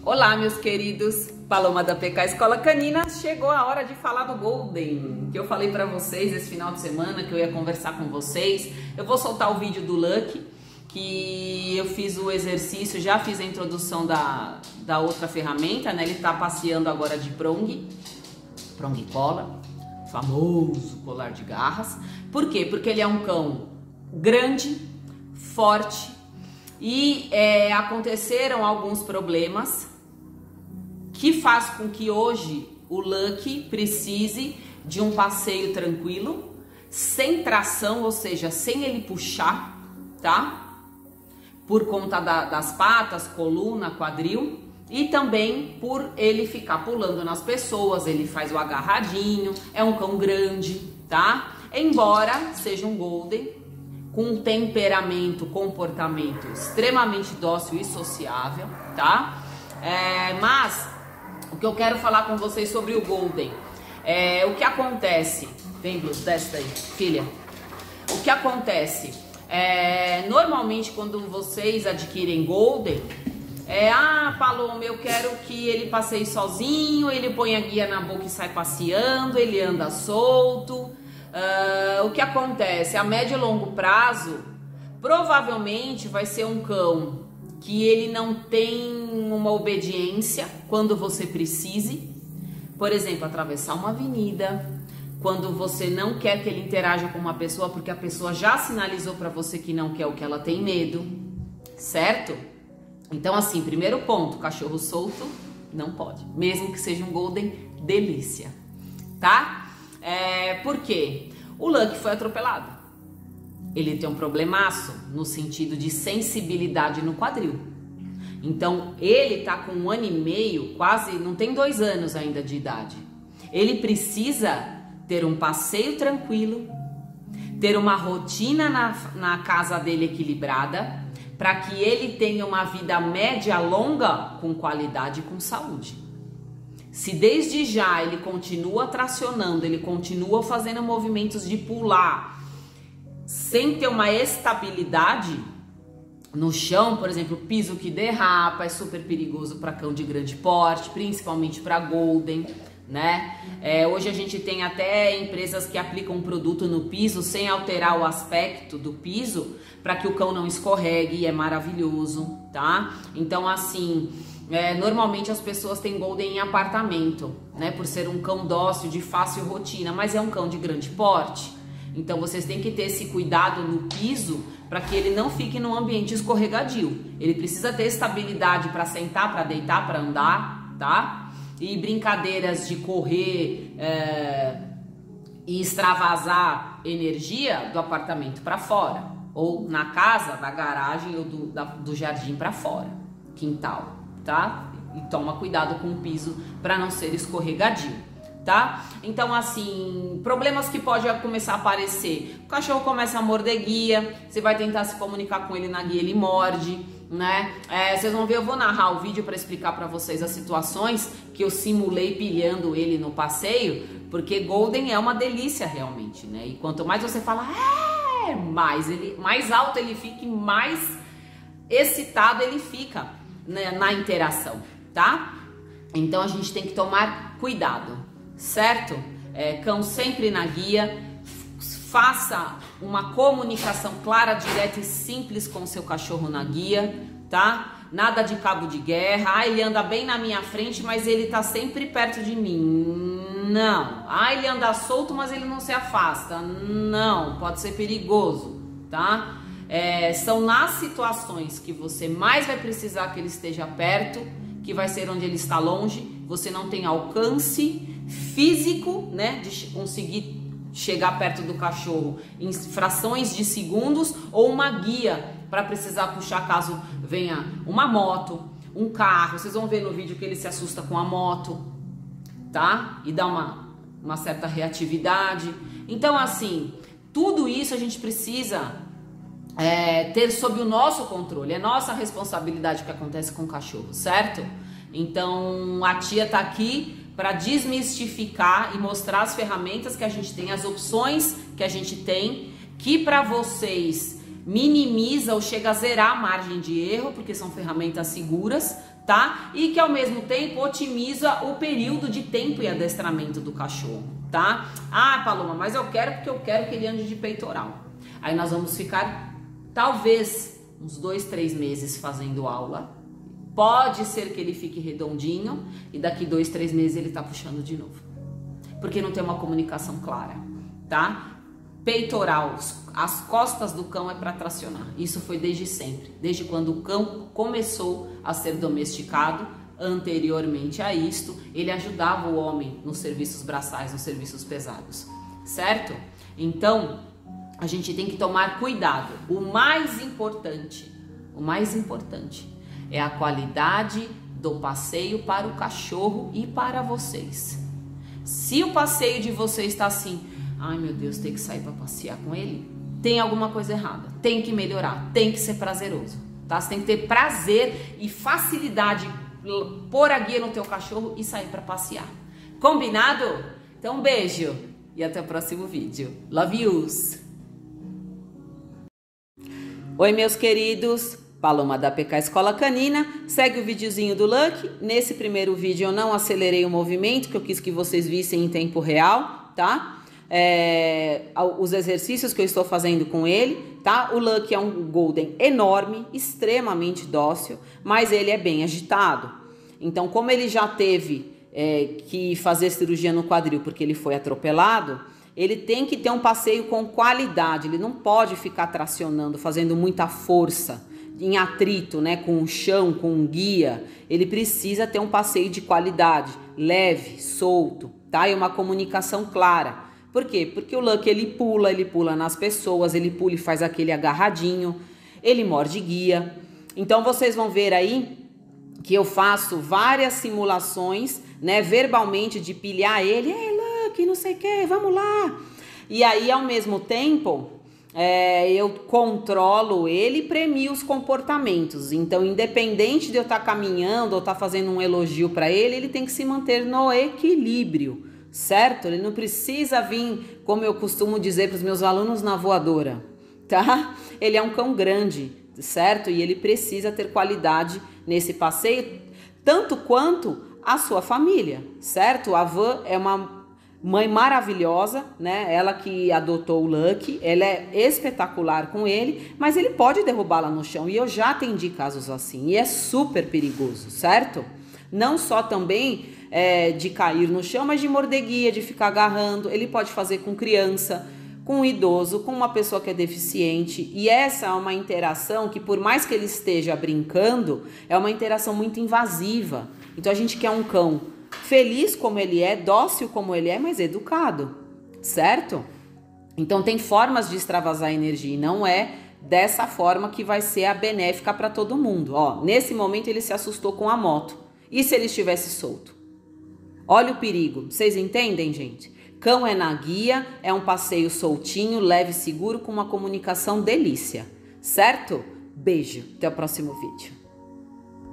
Olá, meus queridos, Paloma da PK Escola Canina. Chegou a hora de falar do Golden, que eu falei pra vocês esse final de semana que eu ia conversar com vocês. Eu vou soltar o vídeo do Lucky, que eu fiz o exercício, já fiz a introdução da outra ferramenta, né? Ele tá passeando agora de prong cola, famoso colar de garras. Por quê? Porque ele é um cão grande, forte e aconteceram alguns problemas que faz com que hoje o Lucky precise de um passeio tranquilo, sem tração, ou seja, sem ele puxar, tá? Por conta das patas, coluna, quadril, e também por ele ficar pulando nas pessoas. Ele faz o agarradinho, é um cão grande, tá? Embora seja um Golden com um temperamento, comportamento extremamente dócil e sociável, tá? Mas o que eu quero falar com vocês sobre o Golden o que acontece. Vem, Blues, desce daí, filha. O que acontece normalmente quando vocês adquirem Golden Paloma, eu quero que ele passeie sozinho, ele põe a guia na boca e sai passeando, ele anda solto. O que acontece? A médio e longo prazo, provavelmente vai ser um cão que ele não tem uma obediência quando você precise. Por exemplo, atravessar uma avenida, quando você não quer que ele interaja com uma pessoa porque a pessoa já sinalizou para você que não quer, o que ela tem medo, certo? Então assim, primeiro ponto, cachorro solto não pode, mesmo que seja um Golden delícia, tá? Por quê? O Lucky foi atropelado. Ele tem um problemaço no sentido de sensibilidade no quadril. Então, ele tá com 1 ano e meio, quase, não tem 2 anos ainda de idade. Ele precisa ter um passeio tranquilo, ter uma rotina na casa dele equilibrada, para que ele tenha uma vida média longa com qualidade e com saúde. Se desde já ele continua tracionando, ele continua fazendo movimentos de pular, sem ter uma estabilidade no chão, por exemplo, piso que derrapa, é super perigoso para cão de grande porte, principalmente para Golden, né? Hoje a gente tem até empresas que aplicam um produto no piso sem alterar o aspecto do piso, para que o cão não escorregue, e é maravilhoso, tá? Então assim, normalmente as pessoas têm Golden em apartamento, né? Por ser um cão dócil, de fácil rotina, mas é um cão de grande porte. Então vocês têm que ter esse cuidado no piso para que ele não fique num ambiente escorregadio. Ele precisa ter estabilidade para sentar, para deitar, para andar, tá? E brincadeiras de correr e extravasar energia do apartamento para fora, ou na casa, da garagem ou do jardim para fora, quintal, tá? E toma cuidado com o piso para não ser escorregadio. Tá? Então assim, problemas que podem começar a aparecer: o cachorro começa a morder guia, você vai tentar se comunicar com ele na guia, ele morde, né? Vocês vão ver, eu vou narrar o vídeo para explicar para vocês as situações que eu simulei pilhando ele no passeio, porque Golden é uma delícia realmente, né? E quanto mais você fala mais alto ele fica e mais excitado ele fica, né, na interação, tá? Então a gente tem que tomar cuidado, certo? Cão sempre na guia, faça uma comunicação clara, direta e simples com o seu cachorro na guia, tá? Nada de cabo de guerra. Ele anda bem na minha frente, mas ele tá sempre perto de mim. Não. Ele anda solto, mas ele não se afasta. Não, pode ser perigoso, tá? São nas situações que você mais vai precisar que ele esteja perto, que vai ser onde ele está longe, você não tem alcance físico, né, de conseguir chegar perto do cachorro em frações de segundos, ou uma guia para precisar puxar caso venha uma moto, um carro. Vocês vão ver no vídeo que ele se assusta com a moto, tá? E dá uma certa reatividade. Então assim, tudo isso a gente precisa ter sob o nosso controle. É nossa responsabilidade o que acontece com o cachorro, certo? Então a tia tá aqui para desmistificar e mostrar as ferramentas que a gente tem, as opções que a gente tem, que para vocês minimiza ou chega a zerar a margem de erro, porque são ferramentas seguras, tá? E que ao mesmo tempo otimiza o período de tempo e adestramento do cachorro, tá? Ah, Paloma, mas eu quero porque eu quero que ele ande de peitoral. Aí nós vamos ficar talvez uns 2, 3 meses fazendo aula. Pode ser que ele fique redondinho e daqui 2, 3 meses ele tá puxando de novo. Porque não tem uma comunicação clara, tá? Peitoral, as costas do cão é para tracionar. Isso foi desde sempre, desde quando o cão começou a ser domesticado. Anteriormente a isto, ele ajudava o homem nos serviços braçais, nos serviços pesados, certo? Então, a gente tem que tomar cuidado. O mais importante é a qualidade do passeio para o cachorro e para vocês. Se o passeio de vocês está assim, ai meu Deus, tem que sair para passear com ele, tem alguma coisa errada, tem que melhorar, tem que ser prazeroso, tá? Você tem que ter prazer e facilidade, pôr a guia no teu cachorro e sair para passear. Combinado? Então um beijo e até o próximo vídeo. Love yous! Oi meus queridos, Paloma da PK Escola Canina, segue o videozinho do Lucky. Nesse primeiro vídeo eu não acelerei o movimento, que eu quis que vocês vissem em tempo real, tá? Os exercícios que eu estou fazendo com ele, tá? O Lucky é um Golden enorme, extremamente dócil, mas ele é bem agitado. Então, como ele já teve que fazer cirurgia no quadril porque ele foi atropelado, ele tem que ter um passeio com qualidade, ele não pode ficar tracionando, fazendo muita força, em atrito, né, com o chão, com um guia. Ele precisa ter um passeio de qualidade, leve, solto, tá? E uma comunicação clara. Por quê? Porque o Lucky ele pula nas pessoas, ele pula e faz aquele agarradinho, ele morde guia. Então vocês vão ver aí que eu faço várias simulações, né, verbalmente de pilhar ele, ei Lucky, não sei o que, vamos lá. E aí ao mesmo tempo eu controlo ele e premio os comportamentos. Então, independente de eu estar caminhando ou estar fazendo um elogio para ele, ele tem que se manter no equilíbrio, certo? Ele não precisa vir, como eu costumo dizer para os meus alunos, na voadora, tá? Ele é um cão grande, certo? E ele precisa ter qualidade nesse passeio, tanto quanto a sua família, certo? A Van é uma mãe maravilhosa, né? Ela que adotou o Lucky, ela é espetacular com ele, mas ele pode derrubá-la no chão, e eu já atendi casos assim, e é super perigoso, certo? Não só também de cair no chão, mas de morder guia, de ficar agarrando. Ele pode fazer com criança, com um idoso, com uma pessoa que é deficiente, e essa é uma interação que, por mais que ele esteja brincando, é uma interação muito invasiva. Então a gente quer um cão feliz como ele é, dócil como ele é, mas educado, certo? Então tem formas de extravasar energia e não é dessa forma que vai ser a benéfica para todo mundo. Ó, nesse momento ele se assustou com a moto. E se ele estivesse solto? Olha o perigo. Vocês entendem, gente? Cão é na guia, é um passeio soltinho, leve e seguro, com uma comunicação delícia, certo? Beijo, até o próximo vídeo.